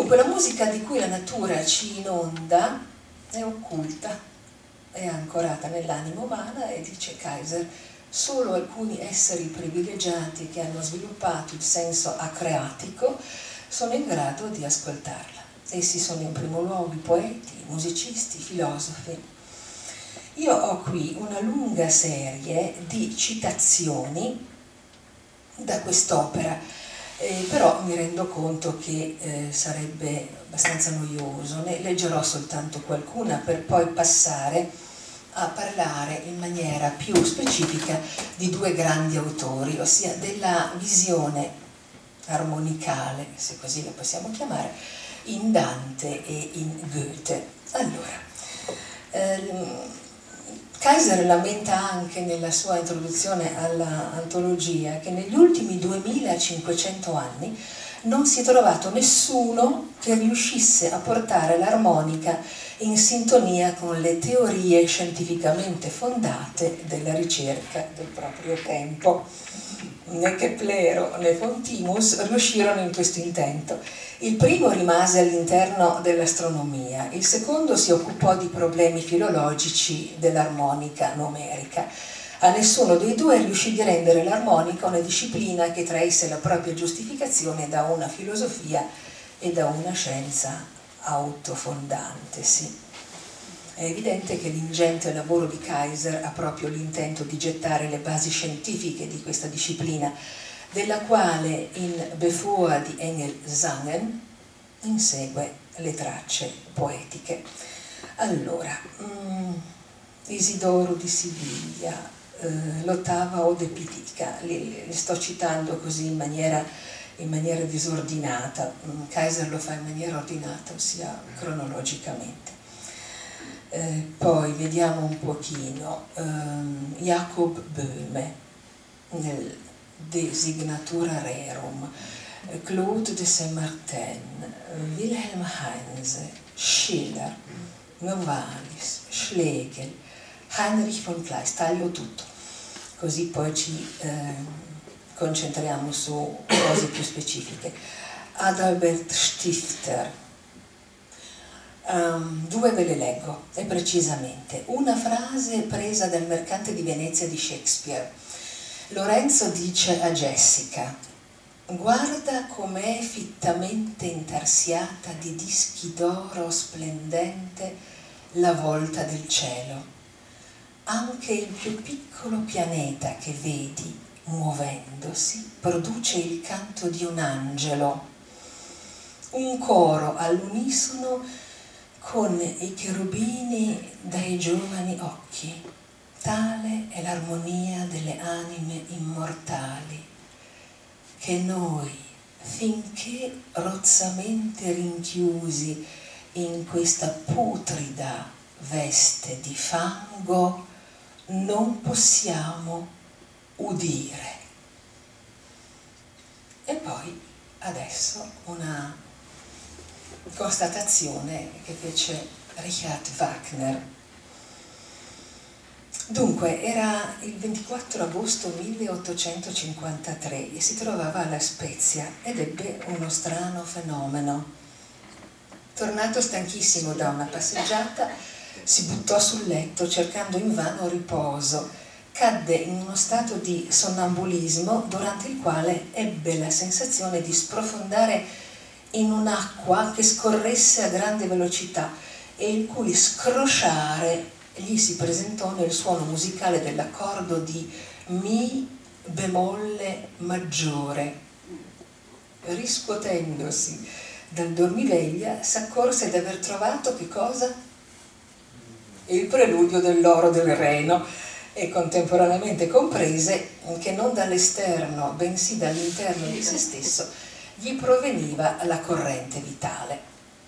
Dunque la musica di cui la natura ci inonda è occulta, è ancorata nell'anima umana e, dice Kaiser, solo alcuni esseri privilegiati che hanno sviluppato il senso acreatico sono in grado di ascoltarla. Essi sono in primo luogo i poeti, i musicisti, i filosofi. Io ho qui una lunga serie di citazioni da quest'opera, però mi rendo conto che sarebbe abbastanza noioso, ne leggerò soltanto qualcuna per poi passare a parlare in maniera più specifica di due grandi autori, ossia della visione armonicale, se così la possiamo chiamare, in Dante e in Goethe. Allora, Kaiser lamenta anche nella sua introduzione alla antologia che negli ultimi 2500 anni non si è trovato nessuno che riuscisse a portare l'armonica in sintonia con le teorie scientificamente fondate della ricerca del proprio tempo. Né Keplero né Fontinus riuscirono in questo intento. Il primo rimase all'interno dell'astronomia, il secondo si occupò di problemi filologici dell'armonica numerica. A nessuno dei due riuscì di rendere l'armonica una disciplina che traesse la propria giustificazione da una filosofia e da una scienza autofondante. Sì. È evidente che l'ingente lavoro di Kaiser ha proprio l'intento di gettare le basi scientifiche di questa disciplina, della quale in Bevor die Engel sangen insegue le tracce poetiche. Allora, Isidoro di Siviglia, l'ottava Ode Pitica, li sto citando così in maniera disordinata. Kaiser lo fa in maniera ordinata, ossia cronologicamente. Poi vediamo un pochino Jacob Böhme nel Designatura Rerum, Claude de Saint-Martin, Wilhelm Heinze, Schiller, Novalis, Schlegel, Heinrich von Kleist, taglio tutto, così poi ci concentriamo su cose più specifiche. Adalbert Stifter, due ve le leggo, e precisamente. Una frase presa dal Mercante di Venezia di Shakespeare. Lorenzo dice a Jessica: guarda com'è fittamente intarsiata di dischi d'oro splendente la volta del cielo. Anche il più piccolo pianeta che vedi muovendosi produce il canto di un angelo, un coro all'unisono con i cherubini dai giovani occhi. Tale è l'armonia delle anime immortali, che noi, finché rozzamente rinchiusi in questa putrida veste di fango, non possiamo udire. E poi adesso una constatazione che fece Richard Wagner. Dunque, era il 24 agosto 1853 e si trovava a La Spezia ed ebbe uno strano fenomeno. Tornato stanchissimo da una passeggiata, si buttò sul letto cercando invano riposo. Cadde in uno stato di sonnambulismo durante il quale ebbe la sensazione di sprofondare in un'acqua che scorresse a grande velocità e il cui scrosciare gli si presentò nel suono musicale dell'accordo di Mi bemolle maggiore. Riscuotendosi dal dormiveglia, s'accorse di aver trovato che cosa? Il preludio dell'oro del Reno, e contemporaneamente comprese che non dall'esterno, bensì dall'interno di se stesso, gli proveniva la corrente vitale.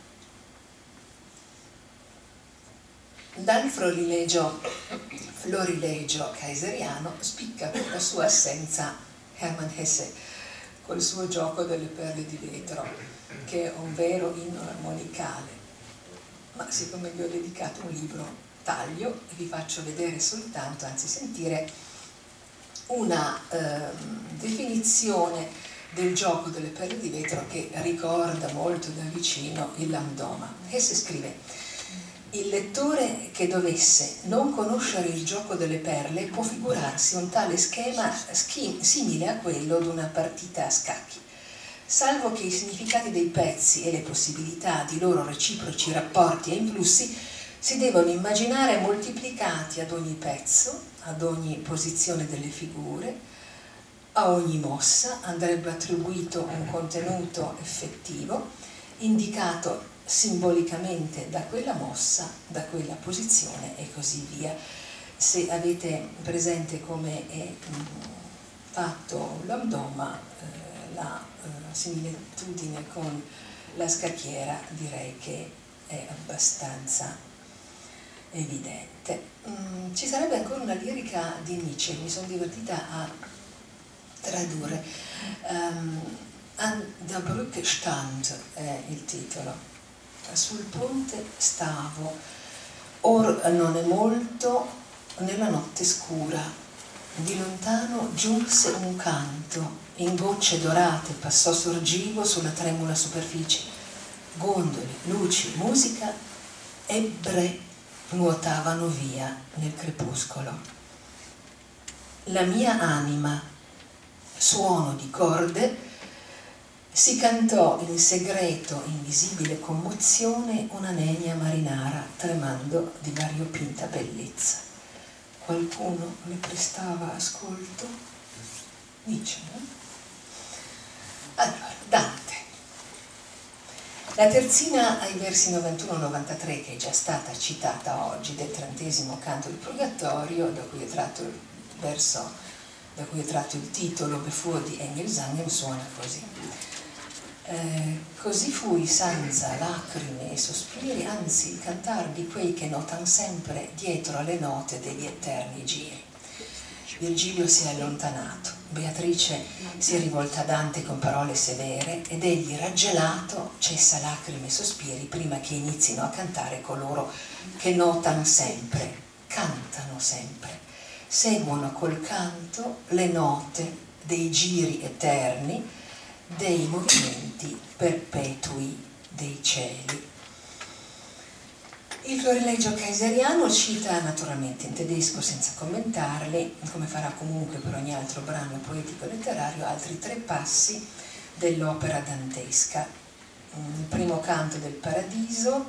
Dal florilegio kaiseriano spicca per la sua assenza Hermann Hesse, col suo gioco delle perle di vetro, che è un vero inno armonicale. Ma siccome vi ho dedicato un libro, taglio e vi faccio vedere soltanto, anzi sentire, una definizione del gioco delle perle di vetro, che ricorda molto da vicino il Lambdoma. Hesse scrive: il lettore che dovesse non conoscere il gioco delle perle può figurarsi un tale schema simile a quello di una partita a scacchi, salvo che i significati dei pezzi e le possibilità di loro reciproci rapporti e influssi si devono immaginare moltiplicati ad ogni pezzo, ad ogni posizione delle figure, a ogni mossa andrebbe attribuito un contenuto effettivo, indicato simbolicamente da quella mossa, da quella posizione e così via. Se avete presente come è fatto l'Amdoma, la similitudine con la scacchiera direi che è abbastanza evidente. Ci sarebbe ancora una lirica di Nietzsche, mi sono divertita a tradurre. An der Brücke stand è il titolo. Sul ponte stavo, or non è molto, nella notte scura, di lontano giunse un canto, in gocce dorate passò sorgivo sulla tremula superficie, gondole, luci, musica, ebbre nuotavano via nel crepuscolo. La mia anima, suono di corde, si cantò in segreto, invisibile commozione, una nenia marinara, tremando di variopinta bellezza. Qualcuno le prestava ascolto? Nietzsche, no? Allora, Dante. La terzina ai versi 91-93, che è già stata citata oggi, del 30° canto del Purgatorio, da cui è tratto il verso, da cui è tratto il titolo Bevor die Engel sangen, suona così. Così fui senza lacrime e sospiri, anzi il cantar di quei che notan sempre dietro alle note degli eterni giri. Virgilio si è allontanato, Beatrice si è rivolta a Dante con parole severe ed egli, raggelato, cessa lacrime e sospiri prima che inizino a cantare coloro che notan sempre, cantano sempre, seguono col canto le note dei giri eterni, dei movimenti perpetui dei cieli. Il florilegio kaiseriano cita naturalmente in tedesco senza commentarli, come farà comunque per ogni altro brano poetico-letterario, altri 3 passi dell'opera dantesca. Il primo canto del Paradiso,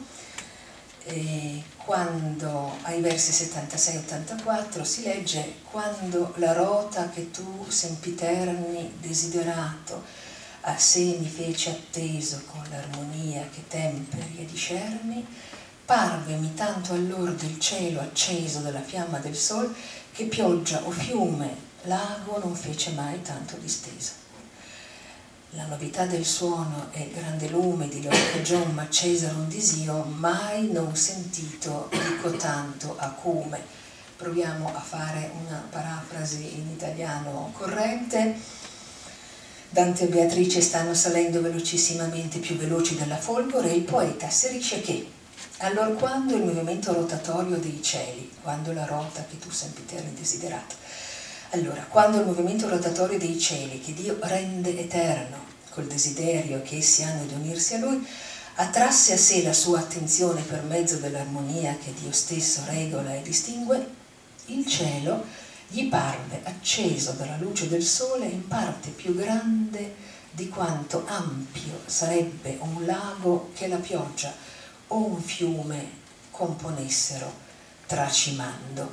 quando ai versi 76-84 si legge: quando la rota che tu sempiterni desiderato a sé mi fece atteso con l'armonia che temperi e discerni, parvemi tanto allor del cielo acceso dalla fiamma del sol, che pioggia o fiume, lago non fece mai tanto disteso. La novità del suono e il grande lume di lor cagion m'accesero un disio mai non sentito di cotanto acume. Proviamo a fare una parafrasi in italiano corrente. Dante e Beatrice stanno salendo velocissimamente, più veloci della folgore, e il poeta asserisce che allora quando il movimento rotatorio dei cieli, quando la rota che tu sempiterni desiderato, allora quando il movimento rotatorio dei cieli che Dio rende eterno col desiderio che essi hanno di unirsi a Lui, attrasse a sé la sua attenzione per mezzo dell'armonia che Dio stesso regola e distingue, il cielo gli parve acceso dalla luce del sole in parte più grande di quanto ampio sarebbe un lago che la pioggia o un fiume componessero tracimando.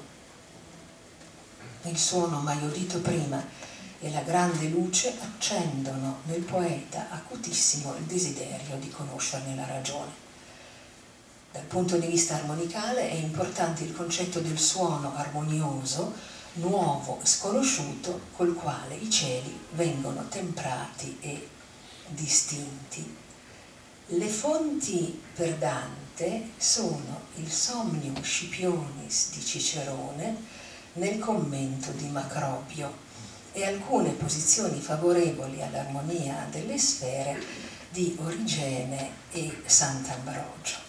Il suono mai udito prima e la grande luce accendono nel poeta acutissimo il desiderio di conoscerne la ragione. Dal punto di vista armonicale è importante il concetto del suono armonioso, nuovo, sconosciuto, col quale i cieli vengono temprati e distinti. Le fonti per Dante sono il Somnium Scipionis di Cicerone nel commento di Macrobio e alcune posizioni favorevoli all'armonia delle sfere di Origene e Sant'Ambrogio.